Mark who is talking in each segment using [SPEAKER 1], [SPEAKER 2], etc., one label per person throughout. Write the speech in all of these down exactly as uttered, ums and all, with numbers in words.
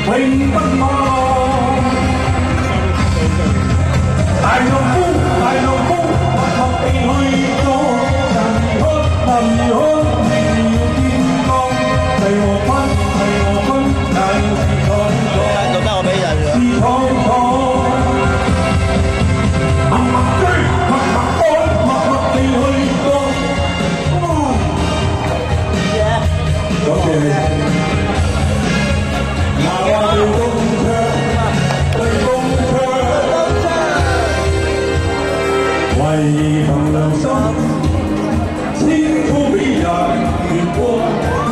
[SPEAKER 1] 永不忘。大丈夫，大丈夫，默默地去做。男兒漢，男兒漢，榮耀天光。係和分，係和分，乃是創創。
[SPEAKER 2] 做咩我俾人㗎？
[SPEAKER 1] 是創創。默默追，默默幹，默默地去做。多謝你。嗱，我哋公唱，對公唱，為憑良心，千夫比人月光，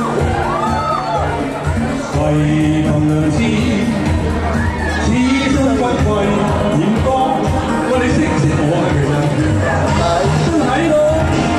[SPEAKER 1] 為憑良知，此生不愧炎光。喂，你識唔識我啊？其實真係咯。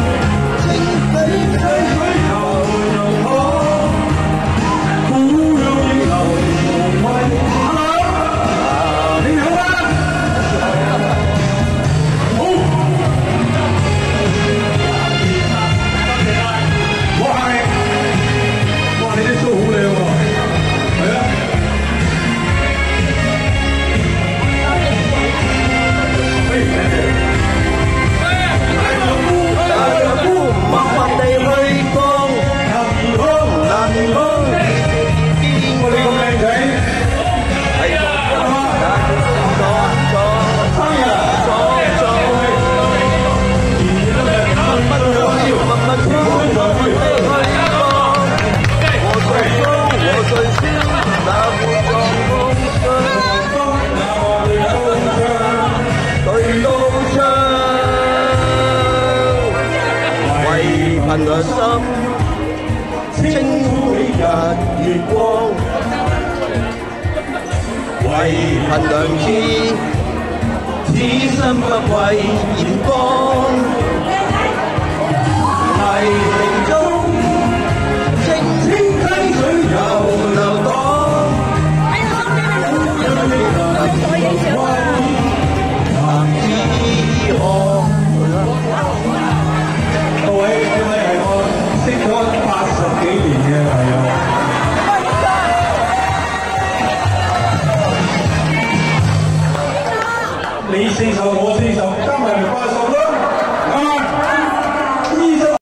[SPEAKER 1] 憑良心，清乎日月光，為憑良知，此生不愧炎光。泥淖中，清清溪水又流淌。男子漢。各位，呢位係我識咗八十幾年嘅朋友。你四首我